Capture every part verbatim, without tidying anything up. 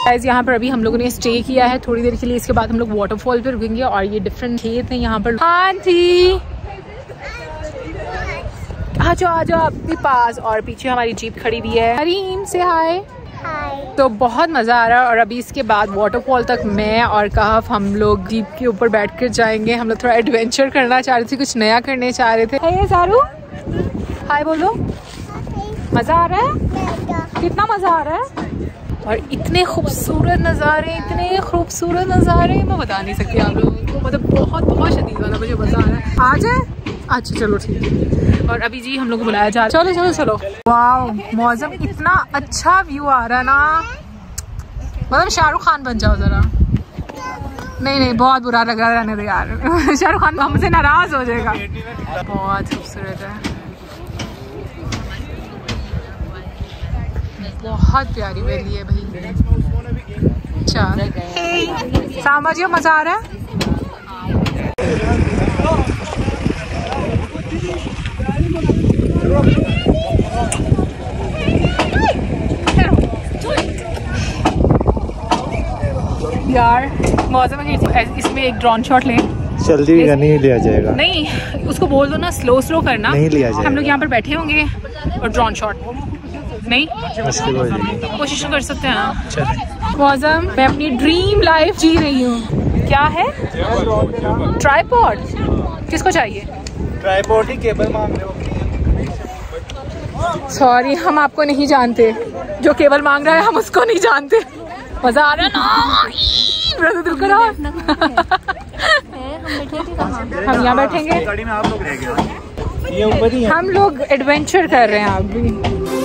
Guys यहाँ पर अभी हम लोगों ने स्टे किया है थोड़ी देर के लिए, इसके बाद हम लोग वाटरफॉल पे रुकेंगे और ये डिफरेंट खेत हैं यहाँ पर। हाँ जी आ जाओ आ जाओ अपने पास। और पीछे हमारी जीप खड़ी हुई है। हरीम से हाय। तो बहुत मज़ा आ रहा है और अभी इसके बाद वाटरफॉल तक मैं और कहफ हम लोग जीप के ऊपर बैठ कर जाएंगे। हम लोग थोड़ा एडवेंचर करना चाह रहे थे, कुछ नया करने चाह रहे थे। हे सारू हाय बोलो। मज़ा आ रहा है? कितना मज़ा आ रहा है? और इतने खूबसूरत नज़ारे, इतने खूबसूरत नज़ारे मैं बता नहीं सकती आप लोगों को। मतलब बहुत बहुत शदीद वाला मुझे मज़ा आ रहा है। आ जाए? अच्छा चलो ठीक है। और अभी जी हम लोग को बुलाया जा रहा है। चलो चलो चलो। वाओ मौसम इतना अच्छा व्यू आ रहा है ना, मतलब शाहरुख खान बन जाओ जरा। नहीं नहीं बहुत बुरा लग रहा है, रहने दो यार। शाहरुख खान हमसे नाराज हो जाएगा। बहुत खूबसूरत है, बहुत प्यारी वैली है भाई। अच्छा सामा जी मजा आ रहा है। यार मौसम है, इसमें एक ड्रोन शॉट लें। जल्दी नहीं लिया जाएगा। नहीं उसको बोल दो ना स्लो स्लो करना। नहीं लिया जाएगा। हम लोग यहाँ पर बैठे होंगे और ड्रोन शॉट नहीं कोशिश कर सकते हैं ना। मौसम मैं अपनी ड्रीम लाइफ जी रही हूँ। क्या है? ट्राइपॉड किसको चाहिए? ट्राइपॉड ही केबल मांग रहे हो। सॉरी हम आपको नहीं जानते, जो केबल मांग रहा है हम उसको नहीं जानते। मजा आ रहा है ना? मेरा दिल करा। हम यहाँ बैठेंगे, गाड़ी में आप लोग रह गए, ये ऊपर ही है। हम लोग एडवेंचर कर रहे हैं आप भी।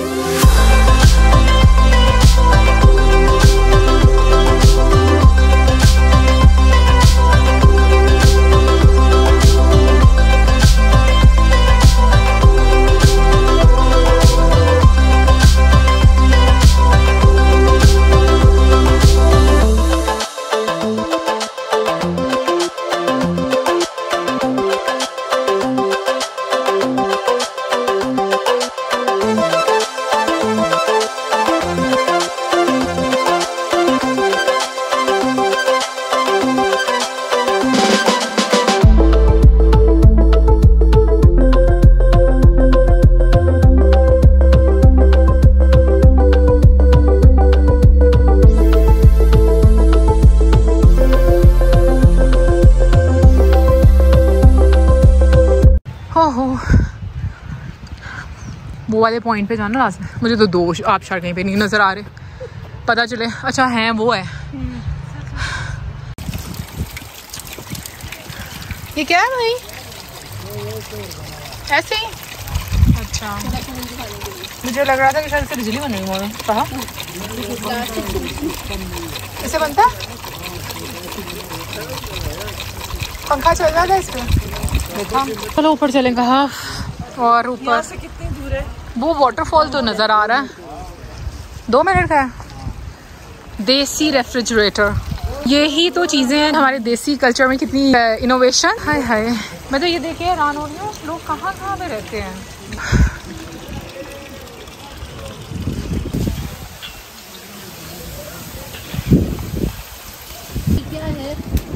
वो वाले पॉइंट पे जाना रास्ते। मुझे तो दो आबशार कहीं पे नहीं नजर आ रहे, पता चले। अच्छा है वो है। ये क्या है भाई? ऐसे ही? अच्छा मुझे लग रहा था कि शायद से बिजली बन रही है। कहाँ इसे बनता है? पंखा चल रहा था इस पे। देखा चलो ऊपर चलें। कहाँ? और ऊपर से कितनी दूर है? वो वाटरफॉल तो नज़र आ रहा है। दो मिनट का है। देसी रेफ्रिजरेटर, यही तो चीज़ें हैं हमारे देसी कल्चर में। कितनी इनोवेशन। हाय हाय मैं तो ये देखे हैरान हो रही हूँ, लोग कहाँ कहाँ पे रहते हैं। क्या है?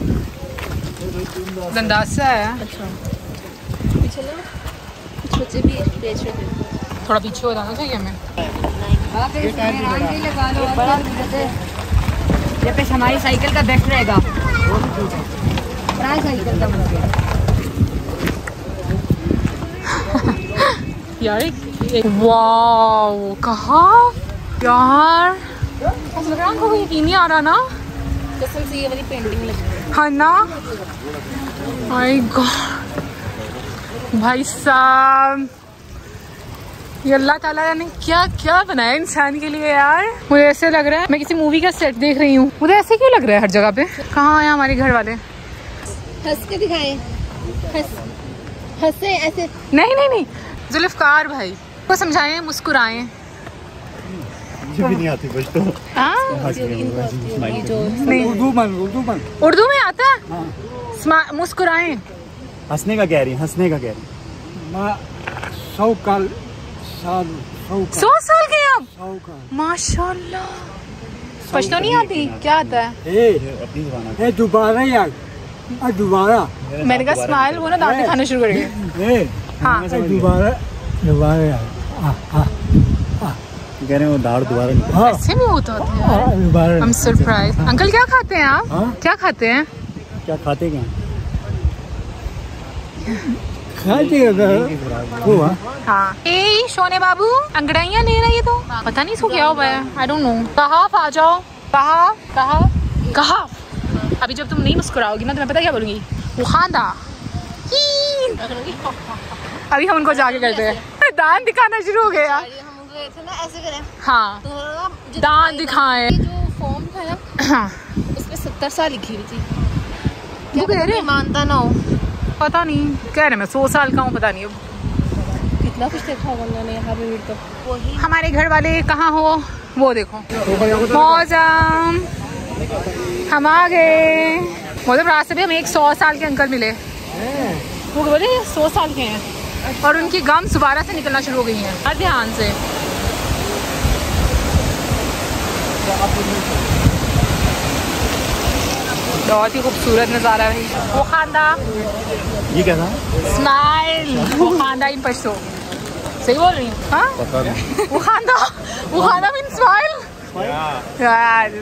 गंदासा है। अच्छा बच्चे भी बेच रहे हैं। थोड़ा पीछे हो जाना चाहिए हमें। ये पे हमारी साइकिल का बेस्ट रहेगा। साइकिल का यार वाओ कहाँ यार, लग रहा है यकीन नहीं आ रहा ना कसम से। ये वाली पेंटिंग लगी है ना। माय गॉड भाई साहब, ये अल्लाह ताला ने क्या क्या बनाया इंसान के लिए यार। मुझे ऐसे लग रहा है मैं किसी मूवी का सेट देख रही हूँ। मुझे ऐसे क्यों लग रहा है हर जगह पे? कहाँ है हमारे घर वाले? हंस के दिखाए, हंस हंसे ऐसे। नहीं नहीं नहीं जुल्फकार भाई को समझाएं, मुस्कुराएं। मुझे भी नहीं आती बस तो। नहीं उर्दू में उर्दू में उर्दू में आता है। मुस्कुराएं। हंसने का कह रही, हंसने का कह रही। सौ साल साल सौ सौ साल के अब सौ का माशाल्लाह। पश्तो नहीं आती, क्या आता है? अपनी जुबान है। दोबारा यार, दोबारा मैंने कहा स्माइल, वो ना दांत दिखाना शुरू करेंगे। हाँ दोबारा दोबारा यार, कह रहे हैं वो दाढ़ दोबारा ऐसे भी होता है। I'm surprised। अंकल क्या खाते हैं आप? हाँ? क्या खाते हैं? क्या खाते क्या खाते हुआ? हाँ ए सोने बाबू अंगड़ाइयाँ ले रही है तो पता नहीं इसको क्या हुआ है। I don't know. कहा आ जाओ, कहा कहा कहा। अभी जब तुम नहीं मुस्कुराओगी ना तो मैं पता क्या बोलूंगी, वो खांदा। अभी हम उनको जाके करते हैं। दांत दिखाना शुरू हो गया। ऐसे करें। हाँ दांत दिखाएं। जो फॉर्म था ना, हाँ उसमें सत्तर साल लिखी हुई थी। वो कह रहे मानता ना हो, पता नहीं कह रहे मैं सौ साल का हूँ, पता नहीं अब कितना कुछ देखा होगा उन्होंने यहाँ पे। तो वही हमारे घर वाले कहाँ हो वो देखो। मौसम हम आ गए। मतलब रास्ते में हमें एक सौ साल के अंकल मिले। वो बोले सौ साल के हैं और उनकी गम दोबारा से निकलना शुरू हो गई हैं। हर ध्यान से बहुत ही खूबसूरत नज़ारा है। वो खानदा ये क्या था? स्माइल। वो खानदा इन पश्तो सही बोल रही हूँ? हाँ पता नहीं। वो खानदा वो खानदा मीन स्माइल यार।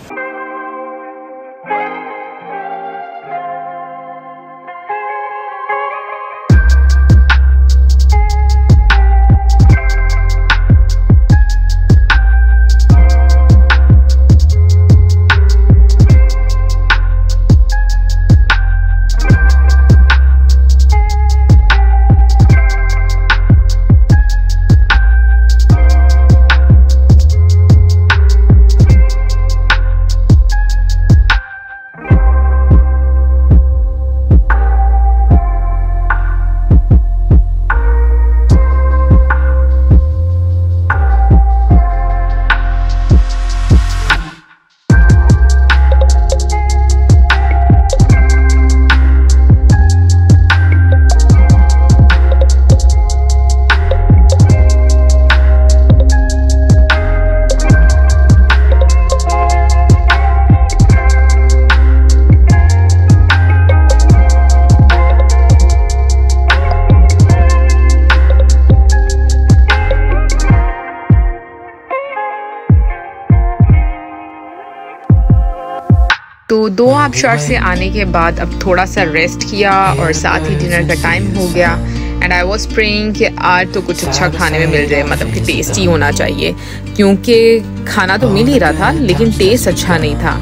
तो दो आबशार से आने के बाद अब थोड़ा सा रेस्ट किया और साथ ही डिनर का टाइम हो गया। एंड आई वॉज प्रेइंग कि आज तो कुछ अच्छा खाने में मिल जाए, मतलब कि टेस्टी होना चाहिए, क्योंकि खाना तो मिल ही रहा था लेकिन टेस्ट अच्छा नहीं था।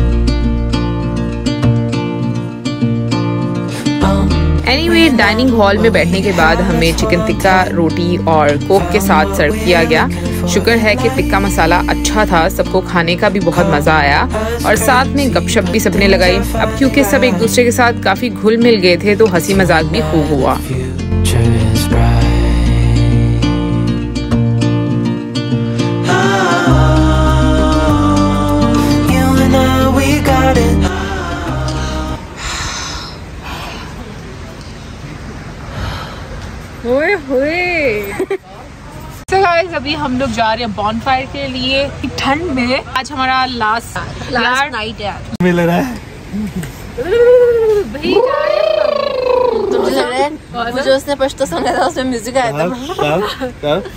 एनीवे डाइनिंग हॉल में बैठने के बाद हमें चिकन टिक्का रोटी और कोक के साथ सर्व किया गया। शुक्र है कि टिक्का मसाला अच्छा था, सबको खाने का भी बहुत मज़ा आया और साथ में गपशप भी सबने लगाई। अब क्योंकि सब एक दूसरे के साथ काफ़ी घुल मिल गए थे तो हंसी मजाक भी खूब हुआ। ओए होए। So guys, अभी हम लोग जा रहे हैं बॉनफायर के लिए ठंड में। आज हमारा लास्ट लास्ट नाइट है। मिल रहा है भाई जा रहे हैं। मुझे उसने पश्तो सुना था, उसमें म्यूजिक आया था। कब कब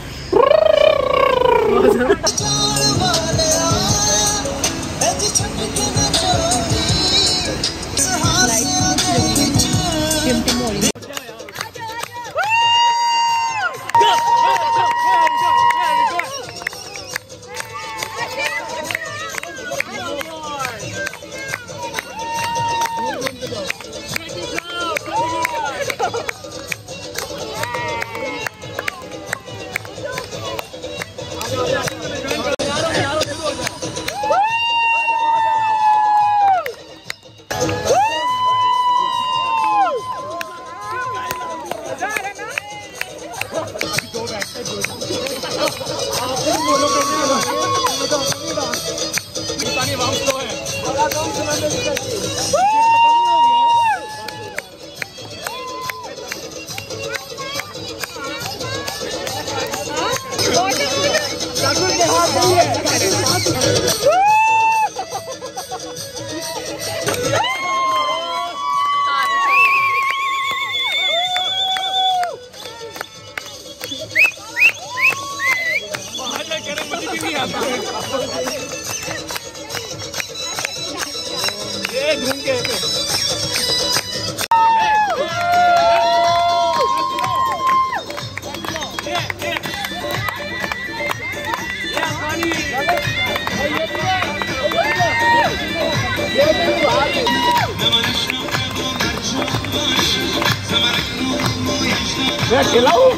मैं खिलाऊं?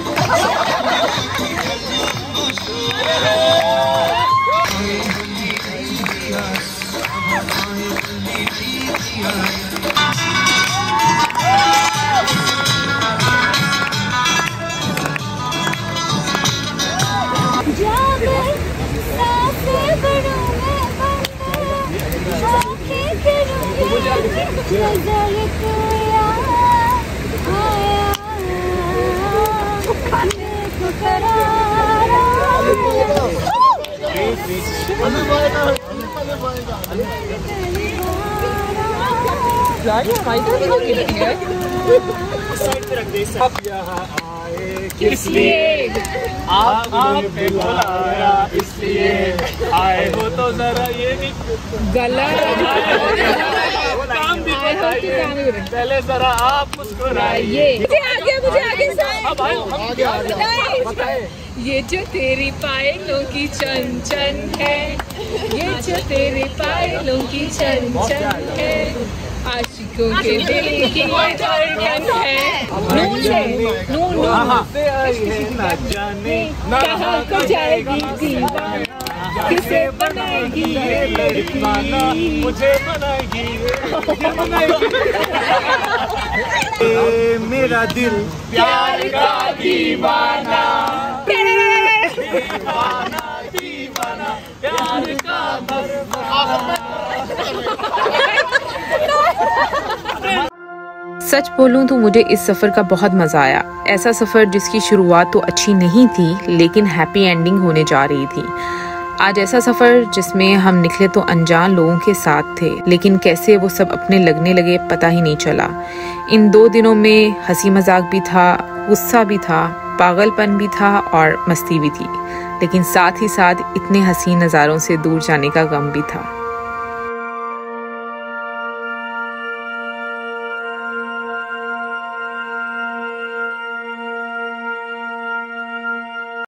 इसलिए आप आपने बुलाया, इसलिए आए हो तो जरा ये भी गलत काम भी बताइए, पहले जरा आप मुस्कुराइए। मुझे आगे मुझे आगे अब आए हम क्या बताए? ये जो तेरी पायलों की चन चन है, ये जो तेरे पायलों की चन चन है, आशिकों के दिल की धड़कन है। नून है, नून नून से आई है न जाने कहाँ को जाएगी दीवाना, किसे बनाएगी ये लड़की, मुझे बनाएगी ये बनाएगी। ए, मेरा दिल प्यार का दीवाना, दीवाना दीवाना प्यार का दरबाना। सच बोलूं तो मुझे इस सफ़र का बहुत मज़ा आया। ऐसा सफ़र जिसकी शुरुआत तो अच्छी नहीं थी लेकिन हैप्पी एंडिंग होने जा रही थी। आज ऐसा सफ़र जिसमें हम निकले तो अनजान लोगों के साथ थे, लेकिन कैसे वो सब अपने लगने लगे पता ही नहीं चला। इन दो दिनों में हंसी मजाक भी था, गुस्सा भी था, पागलपन भी था और मस्ती भी थी, लेकिन साथ ही साथ इतने हसीन नज़ारों से दूर जाने का गम भी था।